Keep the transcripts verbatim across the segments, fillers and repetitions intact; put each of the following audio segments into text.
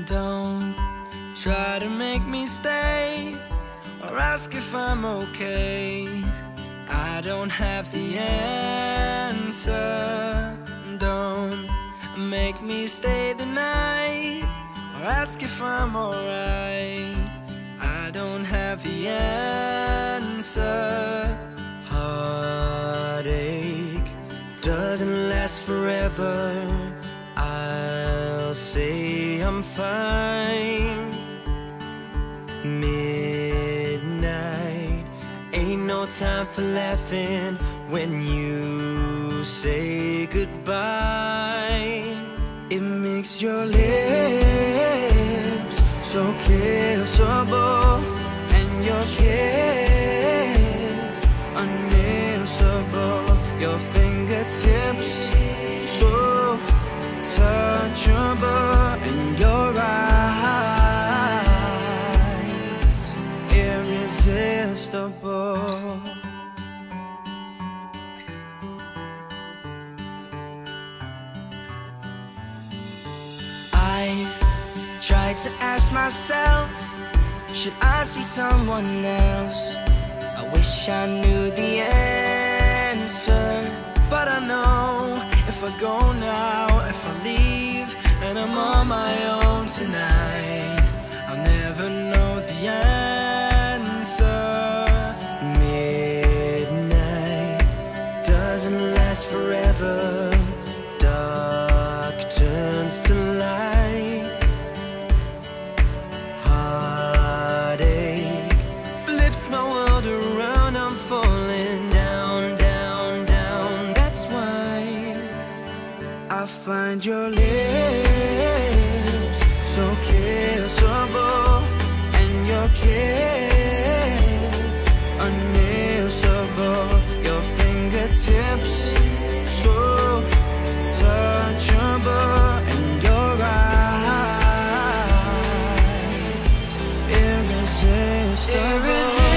Don't try to make me stay or ask if I'm okay. I don't have the answer. Don't make me stay the night or ask if I'm alright. I don't have the answer. Heartache doesn't last forever. I'll say I'm fine. Midnight ain't no time for laughing when you say goodbye. It makes your lips so kissable and your kiss unmissable. Your fingertips so touchable and your eyes irresistible. I've tried to ask myself, should I see someone else? I wish I knew the answer, but I know if I go now, if I leave, and I'm on my own tonight, I'll never know the answer. Midnight doesn't last forever. Dark turns to light. Heartache flips my world around. I'm falling down, down, down. That's why I find your lips so kissable and your kiss unmissable. Your fingertips so touchable and your eyes irresistible.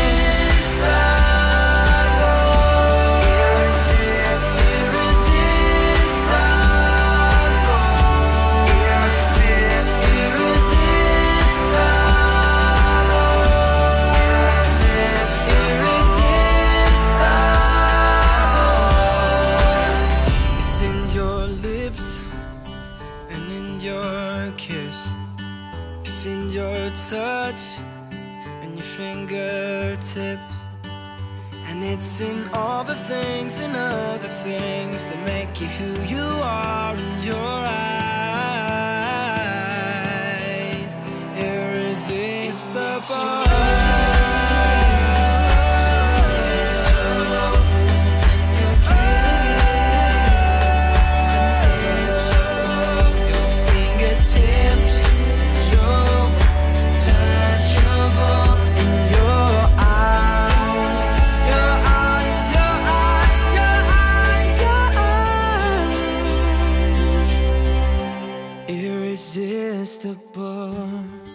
It's in your touch and your fingertips, and it's in all the things and other things that make you who you are in your eyes. Irresistible. Irresistible.